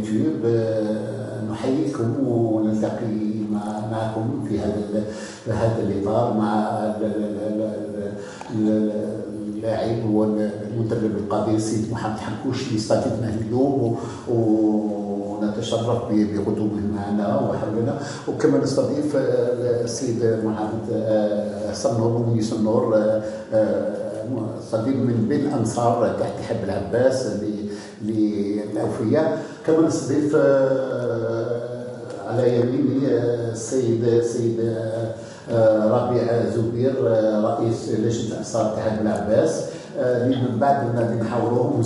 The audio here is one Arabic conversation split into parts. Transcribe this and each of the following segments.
يوتيوب. نحييكم ونلتقي معكم في هذا الإطار مع اللاعب والمدرب القدير سيد محمد حنكوش اللي استضفناه اليوم ونتشرف بقدومه معنا وحولنا. وكما نستضيف السيد محمد سنور ومني سنور صديق من بين الانصار تحت حب العباس للاوفياء. كما نستضيف على يميني السيد ربيع زبير رئيس لجنه انصار تحت العباس، اللي من بعد غادي نحاولوا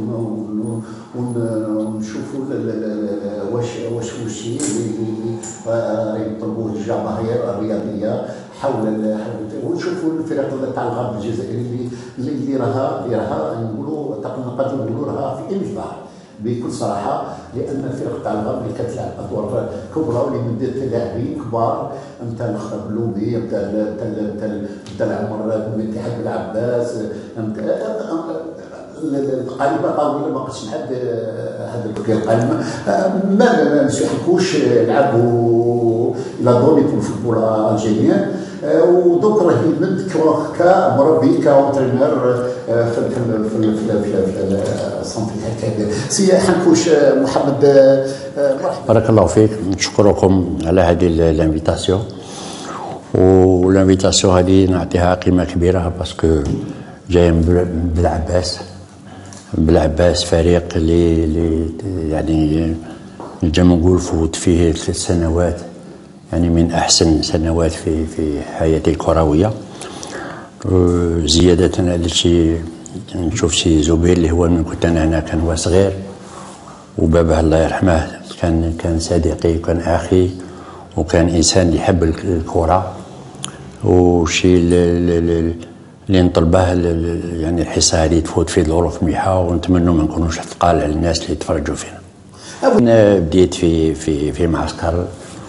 ونشوفوا واش الشيء اللي يطلبوه الجماهير الرياضيه حول ونشوفوا الفرق تاع الغرب الجزائري اللي راها نقولوا نقدروا نقولوا راها في انفجار بكل صراحه، لان الفرق تاع الغرب اللي كتلعب ادوار كبرى واللي مدات لاعبين كبار نتاع الخرب اللوبي نتاع العمر من اتحاد العباس القائمه طاوله ما قدش نحد هذا القائمه ما نسحكوش لعبوا لا دوني في الفوتبول الجيريان. ودونك راه يمد كمربي كاونترينور في السنتر الكبير. سي حنكوش محمد مرحبا. بارك الله فيك، نشكركم على هذه الانفيتاسيون، والانفيتاسيون هذه نعطيها قيمه كبيره باسكو جاي بالعباس فريق اللي يعني نجم نقول فوت فيه 3 سنوات يعني من احسن سنوات في حياتي الكرويه. زياده على الشيء نشوف شي زبير اللي هو من كنت انا هنا كان هو صغير، وباباه الله يرحمه كان صديقي وكان اخي وكان انسان يحب الكره. وشي اللي نطلبه يعني الحصه هذه تفوت في ظروف مليحه، ونتمنوا ما نكونوش ثقال على الناس اللي يتفرجوا فينا. انا بديت في معسكر،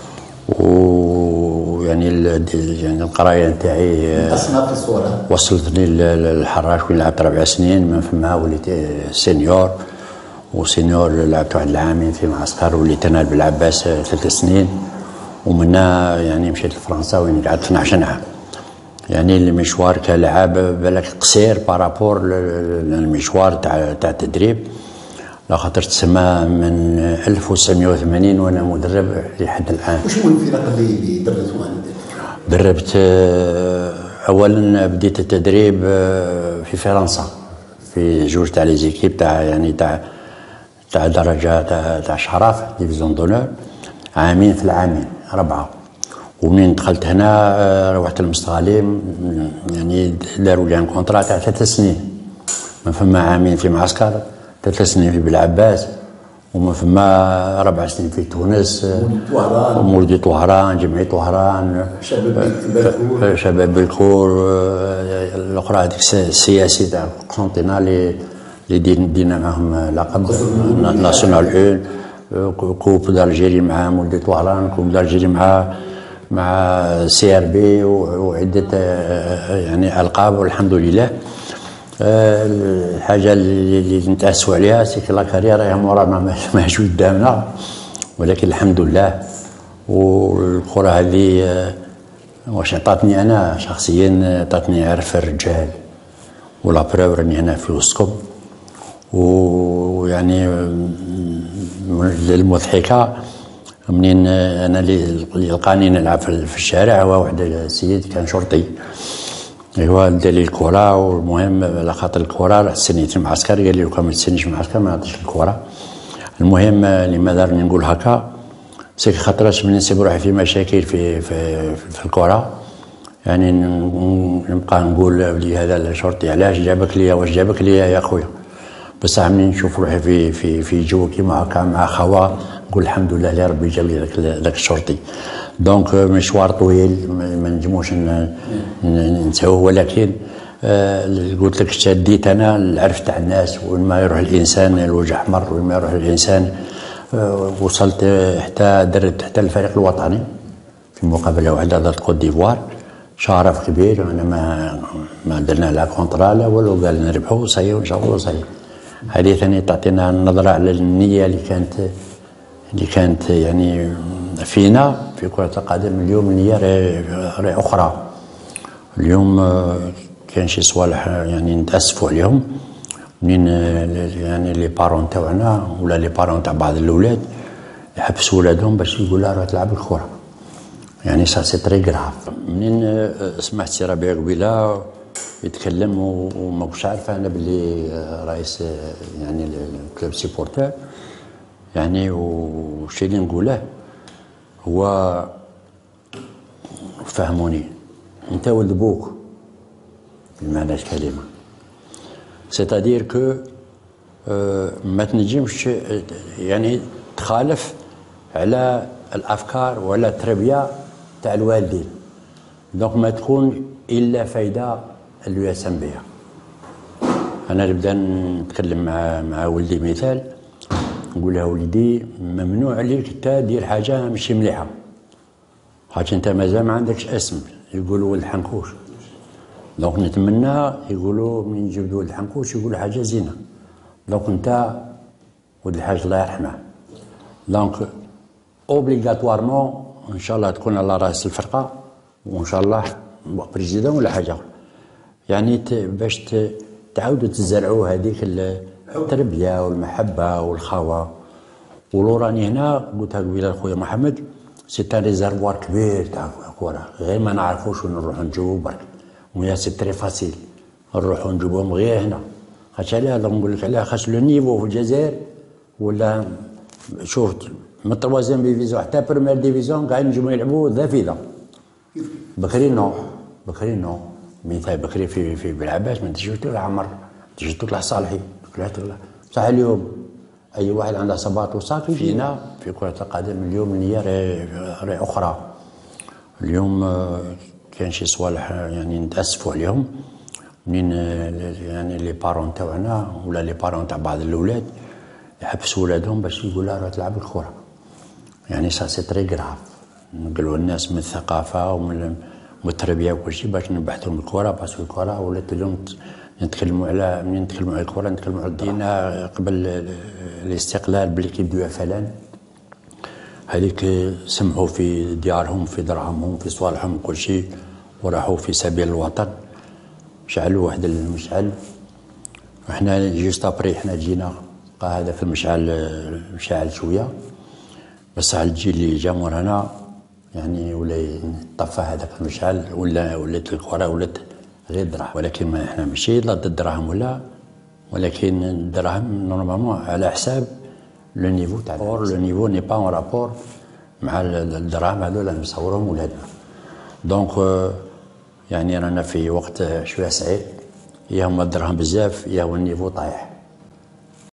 ويعني القرايه نتاعي اصناف الصوره وصلتني للحراش وين لعبت 4 سنين، من فما وليت سينيور، وسينيور لعبت واحد العامين في معسكر وليت انا بالعباس 3 سنين، ومنها يعني مشيت لفرنسا وين قعدت 12 عام. يعني المشوار كلاعب بالك قصير بارابور للمشوار تاع التدريب، لخاطر تسمى من 1980 وانا مدرب لحد الان. وش هو الفرق اللي دربتوها؟ دربت اولا بديت التدريب في فرنسا في جوج تاع لي زيكيب تاع يعني تاع درجه تاع شرف ديفيزيون دونور، عامين في العامين 4. ومنين دخلت هنا روحت المستغاليم، يعني داروا لي ان كونطرا تاع 3 سنين، من فما عامين في معسكر، 3 سنين في بالعباس، ومن فما 4 سنين في تونس، مولدي طهران، جمعية طهران، شباب بالكور، الاخرى هذيك السياسي تاع قسنطينه اللي دينا معهم لقب ناسيونال 1، كوب دالجيري مع مولدي طهران، كوب دالجيري مع سي ار بي، وعده يعني القاب والحمد لله. الحاجه اللي نتاسوا عليها سي لا كارير راهي مورانا ماهيش قدامنا، ولكن الحمد لله. والكره هذه واش عطاتني انا شخصيا، عطاتني عرف الرجال، ولا بروف راني هنا في وسطكم. ويعني المضحكه منين انا اللي لقاني نلعب في الشارع، هو واحد السيد كان شرطي، هو دار لي الكره، والمهم على خاطر الكره سنيت المعسكر، قال لي لو ما تسنيش المعسكر ما نعطيش الكره. المهم لماذا راني نقول هكا، سي خاطرش من نسيب روحي في مشاكل في الكره، يعني نبقى نقول بلي هذا الشرطي علاش جابك ليا، واش جابك ليا يا خويا، بصح منين نشوف روحي في جو كيما هكا مع خوا نقول الحمد لله اللي ربي جاب لي ذاك الشرطي. دونك مشوار طويل ما نجموش ننساوه، ولكن قلت لك شديت انا العرف تاع الناس، وين ما يروح الانسان الوجه احمر، وين ما يروح الانسان. وصلت حتى درت حتى الفريق الوطني في مقابله واحده ضد كوت ديفوار، شرف كبير. انا ما درنا لا كونطرا لا والو، قال نربحوا وصاي وان شاء الله صاي. هذه ثاني تعطينا نظره على النيه اللي كانت اللي كانت يعني فينا في كرة القدم. اليوم النية راهي أخرى. اليوم كاين شي صوالح يعني نتأسفوا عليهم، منين يعني لي بارون تاعنا ولا لي بارون تاع بعض الأولاد يحبسوا ولادهم باش يقول لها روح تلعب الكرة. يعني سا سي تري غراف. منين سمعت سي ربيع قبيله يتكلم وما كنتش عارف انا بلي رئيس يعني الكلوب سيبورتر، يعني وشي اللي نقوله هو فهموني، انت ولد بوك بمعنى الكلمه، سيتادير كو ما تنجمش يعني تخالف على الافكار ولا التربيه تاع الوالدين. دونك ما تكون الا فايده اللي يسمى بها. انا نبدا نتكلم مع ولدي مثال، نقول له ولدي ممنوع عليك انت دير حاجه ماشي مليحه، خاطر انت مازال ما عندكش اسم، يقولوا ولد حنكوش. دونك نتمنى يقولوا من يجيبوا ولد حنكوش يقولوا حاجه زينه. دونك انت ولد الحاج الله يرحمه. دونك اوبليغاتوارمون ان شاء الله تكون على راس الفرقه، وان شاء الله بريزيدون ولا حاجه اخرى، يعني باش تعاودوا تزرعوا هذيك التربيه والمحبه والخاوه. ولو راني هنا قلتها قبيله لخويا محمد، سي ان ريزرفوار كبير تاع كره، غير ما نعرفوش وين نروحوا نجيبوا برك. ويا سي تري فاسيل نروحوا نجيبوهم غير هنا. خاطر علاه نقول لك علاه، خاطر لو نيفو في الجزائر ولا شوف من تروازيام ديفيزيون حتى بريمير ديفيزيون قاعد نجموا يلعبوا ذا في ذا. بكري نو مثال بكري في بالعباس ما تجيش تطلع عمر، تجي تطلع صالحي، تطلع بصح اليوم اي واحد عنده صباط وصافي. فينا في كرة القدم اليوم النية راهي اخرى. اليوم كاين شي صوالح يعني نتأسفوا عليهم، منين يعني لي بارون تاعنا ولا لي بارون تاع بعض الاولاد يحبسوا ولادهم باش يقول لها روح تلعب الكرة. يعني سا سي تري غراف. نقولوا الناس من الثقافه ومن التربيه وكل شيء باش نبحثوا من الكره، باسكو الكره ولات اليوم نتكلموا على منين نتكلموا على الكره نتكلموا على دينا. قبل الاستقلال بالكيب دو فلان هذيك سمحوا في ديارهم في دراهمهم في صوالحهم وكل شيء، وراحوا في سبيل الوطن، شعلوا واحد المشعل. وحنا جوست ابري حنا جينا بقى هذاك المشعل مشعل شويه، بس على الجيل اللي جا مورانا يعني ولا يطفى هذاك المشعل ولات الكره ولات غير دراهم. ولكن ما احنا ماشي ضد الدراهم ولكن الدراهم نورمالمون على حساب لو نيفو تاع لو نيفو ني با اون رابور مع الدراهم هذولا نصورهم ولادنا. دونك يعني رانا في وقت شويه صعيب، يا هما الدراهم بزاف يا هو النيفو طايح.